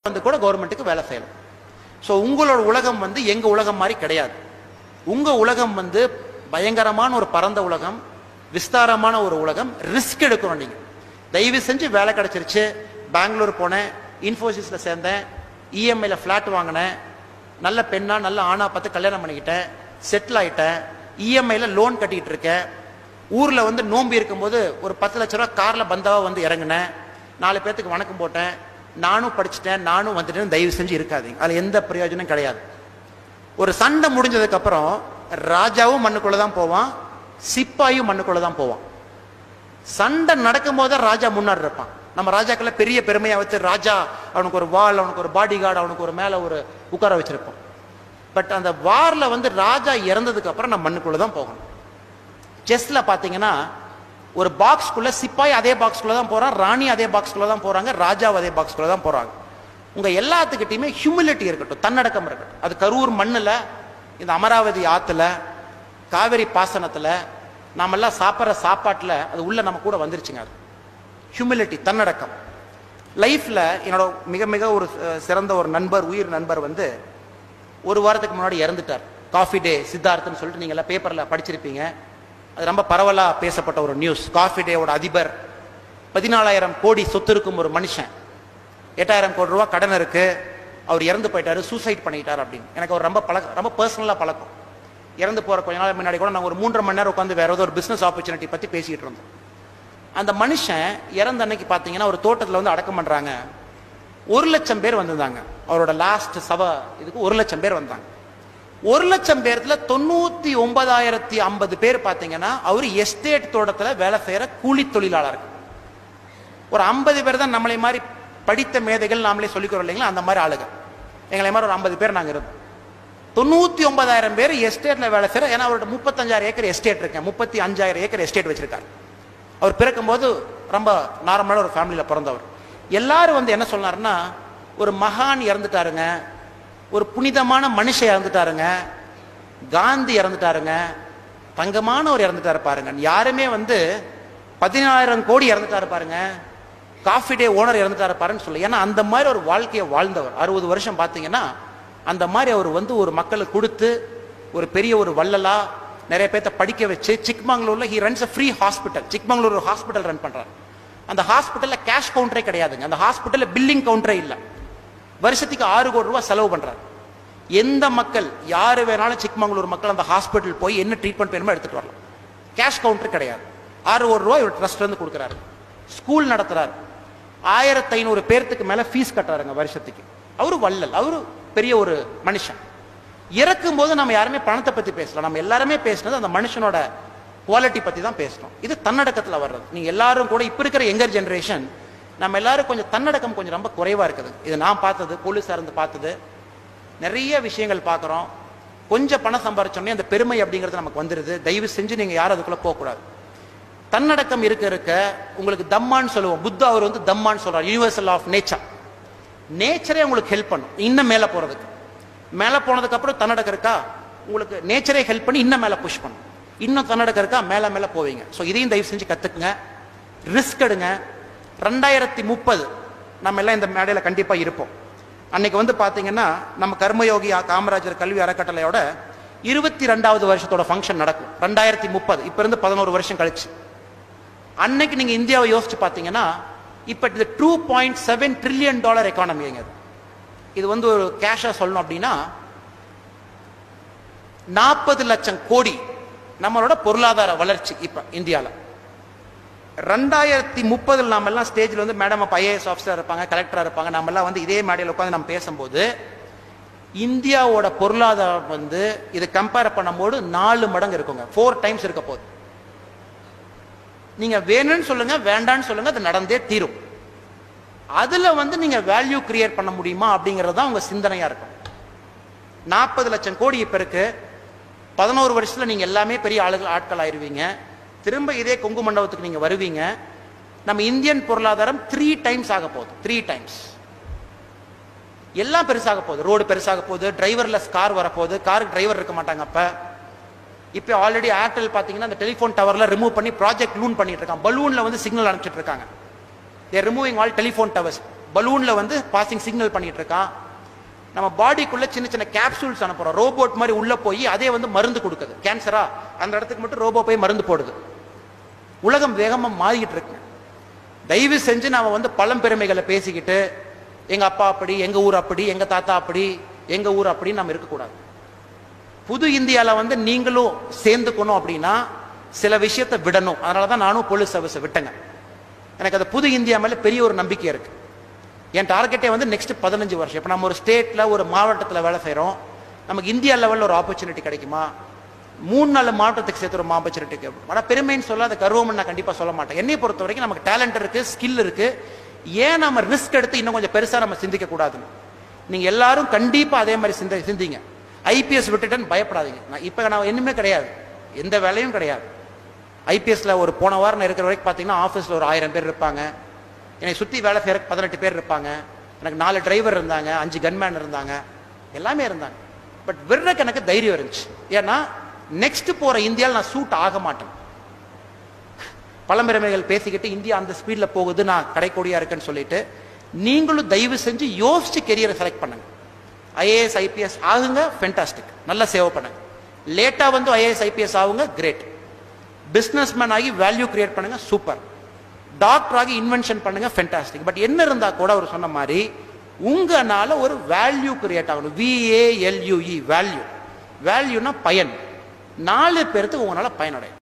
வந்து கூட கவர்மெண்ட்டுக்கு வேலை செய்யலாம். ஸோ உங்களோட உலகம் வந்து எங்க உலகம் மாதிரி கிடையாது. உங்க உலகம் வந்து பயங்கரமான ஒரு பரந்த உலகம், விஸ்தாரமான ஒரு உலகம். ரிஸ்க் எடுக்கணும். நீங்க தயவு செஞ்சு வேலை கிடைச்சிருச்சு, பெங்களூர் போனேன், இன்ஃபோசிஸ்ல சேர்ந்தேன், இஎம்ஐல ஃபிளாட் வாங்கினேன், நல்ல பெண்ணா நல்ல ஆணா பார்த்து கல்யாணம் பண்ணிக்கிட்டேன், செட்டில் ஆயிட்டேன், இஎம்ஐல லோன் கட்டிட்டு இருக்கேன், ஊர்ல வந்து நோம்பி இருக்கும்போது ஒரு 10 லட்ச ரூபா கார்ல பந்தாவா வந்து இறங்கினேன், 4 பேத்துக்கு வணக்கம் போட்டேன், நானும் படிச்சுட்டேன், நானும் வந்துட்டேன். தயவு செஞ்சு இருக்காதீங்க, அதுல எந்த பிரயோஜனம் கிடையாது. ஒரு சண்டை முடிஞ்சதுக்கு அப்புறம் ராஜாவும் மண்ணுக்குள்ளதான் போவான், சிப்பாயும் மண்ணுக்குள்ளதான் போவான். சண்டை நடக்கும் போது ராஜா முன்னாடி இருப்பான். நம்ம ராஜாக்களை பெரிய பெருமையா வச்சு ராஜா அவனுக்கு ஒரு வால், அவனுக்கு ஒரு பாடி கார்டு, அவனுக்கு ஒரு மேல ஒரு உட்கார வச்சிருப்போம். பட் அந்த வார்ல வந்து ராஜா இறந்ததுக்கு அப்புறம் நம்ம மண்ணுக்குள்ளதான் போகணும். செஸ்ல பாத்தீங்கன்னா ஒரு பாக்ஸ்குள்ள சிப்பாய் அதே பாக்ஸ்குள்ள தான் போறான், ராணி அதே பாக்ஸ்குள்ள தான் போறாங்க, ராஜா அதே பாக்ஸ்குள்ள தான் போறாங்க. உங்க எல்லாத்துக்கிட்டையுமே ஹியூமிலிட்டி இருக்கட்டும், தன்னடக்கம் இருக்கட்டும். அது கரூர் மண்ணுல, இந்த அமராவதி ஆத்துல, காவிரி பாசனத்துல, நாம எல்லாம் சாப்பிட்ற சாப்பாட்டுல அது உள்ள நம்ம கூட வந்துருச்சுங்க. அது ஹியூமிலிட்டி, தன்னடக்கம். லைஃப்ல என்னோட மிக மிக ஒரு சிறந்த ஒரு நண்பர், உயிர் நண்பர் வந்து ஒரு வாரத்துக்கு முன்னாடி இறந்துட்டார். காஃபி டே சித்தார்த்னு சொல்லிட்டு நீங்க எல்லாம் பேப்பர்ல படிச்சிருப்பீங்க. அது ரொம்ப பரவலா பேசப்பட்ட ஒரு நியூஸ். காஃபி டேவோட அதிபர், 14,000 கோடி சொத்து இருக்கும் ஒரு மனுஷன், 8,000 கோடி ரூபாய் கடன் இருக்கு, அவர் இறந்து போயிட்டாரு, சூசைட் பண்ணிட்டார் அப்படின்னு. எனக்கு அவர் ரொம்ப பர்சனலா பழக்கம். இறந்து போற கொஞ்ச நாள் முன்னாடி கூட நாங்கள் ஒரு 3.5 மணி நேரம் உட்காந்து வேற ஏதோ ஒரு பிசினஸ் ஆப்பர்ச்சுனிட்டி பத்தி பேசிட்டு இருந்தோம். அந்த மனுஷன் இறந்த அன்னைக்கு பாத்தீங்கன்னா ஒரு தோட்டத்தில் வந்து அடக்கம் பண்றாங்க. 1 லட்சம் பேர் வந்திருந்தாங்க. அவரோட லாஸ்ட் இதுக்கு 1 லட்சம் பேர் வந்தாங்க. 1 லட்சம் பேர்ல 99,050 பேர் பாத்தீங்கன்னா அவர் எஸ்டேட் தோட்டத்துல வேலை செய்யற கூலி தொழிலாளர்கள். ஒரு 50 பேர் தான் நம்மளை மாதிரி படித்த மேதைகள், நாமளே சொல்லிக்கிறோம் இல்லைங்களா, அந்த மாதிரி ஆளுங்க. எங்களை மாதிரி ஒரு 50 பேர் நாங்க இருந்தோம். 99,000 பேர் எஸ்டேட்ல வேலை செய்யற. ஏன்னா அவரோட 35,000 ஏக்கர் எஸ்டேட் இருக்கேன், 35,000 ஏக்கர் எஸ்டேட் வச்சிருக்காரு. அவர் பிறக்கும் போது ரொம்ப நார்மலான ஒரு ஃபேமிலியில பிறந்தவர். எல்லாரும் வந்து என்ன சொன்னாருன்னா, ஒரு மகான் இறந்துட்டாருங்க, ஒரு புனிதமான மனுஷன் இறந்துட்டாருங்க, காந்தி இறந்துட்டாருங்க, தங்கமானவர் இறந்துட்டாரு பாருங்க. யாருமே வந்து 14,000 கோடி இறந்துட்டாரு பாருங்க, காஃபி டே ஓனர் இறந்துட்டாரு பாருன்னு சொல்லி. ஏன்னா அந்த மாதிரி ஒரு வாழ்க்கையை வாழ்ந்தவர். 60 வருஷம் பார்த்தீங்கன்னா அந்த மாதிரி அவர் வந்து ஒரு மக்களுக்கு கொடுத்து ஒரு பெரிய ஒரு வள்ளலா நிறைய பேர்த்த படிக்க வச்சு, சிக்மங்களூர்ல he runs a free hospital. Chikmagalur ஒரு ஹாஸ்பிட்டல் ரன் பண்றாரு. அந்த ஹாஸ்பிட்டல்ல கேஷ் கவுண்டரே கிடையாதுங்க. அந்த ஹாஸ்பிட்டல்ல பில்லிங் கவுண்டரே இல்லை. வருஷத்துக்கு 6 கோடி ரூபாய் செலவு பண்றாரு. எந்த மக்கள் யாரு வேணாலும் சிக்மங்களூர் மக்கள் அந்த ஹாஸ்பிட்டல் போய் என்ன ட்ரீட்மெண்ட் வேணுமோ எடுத்துட்டு வரலாம். கேஷ் கவுண்டர் கிடையாது. 6 கோடி ரூபாய் இவர் ட்ரஸ்ட்ல இருந்து கொடுக்குறாரு. ஸ்கூல் நடத்துறாரு. 1,500 பேர்த்துக்கு மேல ஃபீஸ் கட்டுறாருங்க வருஷத்துக்கு. அவரு வள்ளல், அவரு பெரிய ஒரு மனுஷன். இறக்கும் போது நம்ம யாருமே பணத்தை பத்தி பேசலாம், நம்ம எல்லாருமே பேசினது அந்த மனுஷனோட குவாலிட்டி பத்தி தான் பேசணும். இது தன்னடக்கத்துல வர்றது. நீங்க எல்லாரும் கூட இப்ப இருக்கிற யங்கர் ஜெனரேஷன் நம்ம எல்லாரும் கொஞ்சம் தன்னடக்கம் கொஞ்சம் ரொம்ப குறைவா இருக்குது. இது நான் பார்த்தது, போலீஸா இருந்து பார்த்தது, நிறைய விஷயங்கள் பார்க்குறோம். கொஞ்சம் பணம் சம்பாரிச்சோடனே அந்த பெருமை அப்படிங்கிறது நமக்கு வந்துருது. தயவு செஞ்சு நீங்க யாரும் அதுக்குள்ள போகக்கூடாது. தன்னடக்கம் இருக்க இருக்க உங்களுக்கு தம்மான்னு சொல்லுவோம். புத்தா அவர் வந்து தம்மான்னு சொல்றார், யூனிவர்சல் ஆஃப் நேச்சர். நேச்சரே உங்களுக்கு ஹெல்ப் பண்ணும் இன்னும் மேல போறதுக்கு. மேல போனதுக்கு அப்புறம் தன்னடக்கம் இருக்கா, உங்களுக்கு நேச்சரே ஹெல்ப் பண்ணி இன்னும் மேல புஷ் பண்ணும். இன்னும் தன்னடக்கம் இருக்கா, மேல மேல போவீங்க. ஸோ இதையும் தயவு செஞ்சு கத்துக்குங்க, ரிஸ்க் எடுங்க. 2030 நம்ம எல்லாம் இந்த மேடையில கண்டிப்பா இருப்போம். அன்னைக்கு வந்து பாத்தீங்கன்னா நம்ம கர்மயோகி காமராஜர் கல்வி அறக்கட்டளையோட 22வது வருஷத்தோட ஃபங்க்ஷன் நடக்கும் 2030. இப்ப இருந்து 11 வருஷம் கழிச்சு. அன்னைக்கு நீங்க இந்தியாவை யோசிச்சு பாத்தீங்கன்னா இப்ப இது $2.7 trillion எக்கானமிங்க. இது வந்து ஒரு கேஷா சொல்லணும் அப்படின்னா 40 லட்சம் கோடி நம்மளோட பொருளாதார வளர்ச்சி இப்ப இந்தியாவில். 2030 நாம எல்லாம் ஸ்டேஜ்ல வந்து மேடம் அப்ப IAS ஆஃபீஸர் இருப்பாங்க, கலெக்டரா இருப்பாங்க, நம்ம எல்லாம் வந்து இதே மேடையில் உட்காந்து நம்ம பேசும்போது இந்தியாவோட பொருளாதாரம் வந்து இது கம்பேர் பண்ணும்போது 4 மடங்கு இருக்குங்க. 4 டைம்ஸ் இருக்க போகுது. நீங்க வேணும்னு சொல்லுங்க, வேண்டான்னு சொல்லுங்க, அது நடந்தே தீரும். அதுல வந்து நீங்க வேல்யூ கிரியேட் பண்ண முடியுமா அப்படிங்கிறது தான் உங்க சிந்தனையா இருக்கும். 40 லட்சம் கோடி இப்ப இருக்கு. 11 வருஷத்துல நீங்க எல்லாமே பெரிய ஆட்கள் ஆயிருவீங்க. திரும்ப இதே கொங்கு மண்டபத்துக்கு நீங்க வருவீங்க. நம்ம இந்தியன் பொருளாதாரம் 3 டைம்ஸ் ஆக போகுது. 3 டைம்ஸ் எல்லாம் பெருசாக போகுது. ரோடு பெருசாக போகுது, டிரைவர்லெஸ் கார் வரப்போகுது, காருக்கு டிரைவர் இருக்க மாட்டாங்க. அப்ப இப்ப ஆல்ரெடி ஏர்டெல் பாத்தீங்கன்னா அந்த டெலிபோன் டவர்ல ரிமூவ் பண்ணி ப்ராஜெக்ட் லூன் பண்ணிட்டு இருக்காங்க. பலூன்ல வந்து சிக்னல் அனுப்பிச்சிட்டு இருக்காங்க. They are removing all telephone towers. பலூன்ல வந்து பாசிங் சிக்னல் பண்ணிட்டு இருக்கான். நம்ம பாடிக்குள்ள சின்ன சின்ன கேப்சூல்ஸ் அனுப்புறோம், ரோபோட் மாதிரி உள்ள போய் அதே வந்து மருந்து கொடுக்குது. கேன்சரா அந்த இடத்துக்கு மட்டும் ரோபோ போய் மருந்து போடுது. உலகம் வேகமா மாறிக்கிட்டு இருக்கு. தயவு செஞ்சு நாம வந்து பழம்பெருமைகளை பேசிக்கிட்டு எங்க அப்பா அப்படி, எங்க ஊர் அப்படி, எங்க தாத்தா அப்படி, எங்க ஊர் அப்படின்னு நம்ம இருக்கக்கூடாது. புது இந்தியால வந்து நீங்களும் சேர்ந்துக்கணும் அப்படின்னா சில விஷயத்தை விடணும். அதனாலதான் நானும் போலீஸ் சர்வீஸை விட்டேங்க. எனக்கு அது புது இந்தியா மேல பெரிய ஒரு நம்பிக்கை இருக்கு. என் டார்கெட்டே வந்து நெக்ஸ்ட் 15 வருஷம். இப்போ நம்ம ஒரு ஸ்டேட்ல ஒரு மாவட்டத்தில் வேலை செய்கிறோம், நமக்கு இந்தியா லெவலில் ஒரு ஆப்பர்ச்சுனிட்டி கிடைக்குமா? 3-4 மாவட்டத்துக்கு சேர்த்து ஒரு ஆப்பர்ச்சுனிட்டி கிடைக்கும். ஆனால் பெருமைன்னு சொல்ல, அது கர்வம்னு நான் கண்டிப்பாக சொல்ல மாட்டேன். என்னை பொறுத்த வரைக்கும் நமக்கு டேலண்ட் இருக்கு, ஸ்கில் இருக்கு. ஏன் நம்ம ரிஸ்க் எடுத்து இன்னும் கொஞ்சம் பெருசாக நம்ம சிந்திக்க கூடாதுன்னு நீங்க எல்லாரும் கண்டிப்பாக அதே மாதிரி சிந்திங்க. ஐபிஎஸ் விட்டுட்டேன்னு பயப்படாதீங்க. இப்போ நான் இன்னுமே கிடையாது, எந்த வேலையும் கிடையாது. ஐபிஎஸ்ல ஒரு போன வாரம் இருக்கிற வரைக்கும் பார்த்தீங்கன்னா ஆஃபீஸில் ஒரு 1000 பேர் இருப்பாங்க. என்னை சுற்றி வேலை செய்யற 18 பேர் இருப்பாங்க. எனக்கு 4 டிரைவர் இருந்தாங்க, 5 கன்மேன் இருந்தாங்க, எல்லாமே இருந்தாங்க. பட் விடுறக்கு எனக்கு தைரியம் இருந்துச்சு. ஏன்னா நெக்ஸ்ட் போற இந்தியாவில் நான் சூட் ஆக மாட்டேன். பழம்பெருமைகள் பேசிக்கிட்டு இந்தியா அந்த ஸ்பீட்ல போகுது, நான் கடைக்கோடியா இருக்குன்னு சொல்லிட்டு நீங்களும் தயவு செஞ்சு யோசிச்சு கெரியரை செலக்ட் பண்ணுங்க. ஐஏஎஸ் ஐபிஎஸ் ஆகுங்க, ஃபென்டாஸ்டிக், நல்லா சேவ் பண்ணுங்க. லேட்டா வந்து ஐஏஎஸ் ஐபிஎஸ் ஆகுங்க, கிரேட். பிசினஸ் மேன் ஆகி வேல்யூ கிரியேட் பண்ணுங்க, சூப்பர். டாக்டர் ஆகி இன்வென்ஷன் பண்ணுங்க, ஃபென்டாஸ்டிக். பட் என்ன இருந்தா கூட அவர் சொன்ன மாதிரி உங்களால ஒரு வேல்யூ கிரியேட் ஆகணும். VALUE, value. வேல்யூனா பயன். 4 பேருக்கு உங்களால பயனடையும்.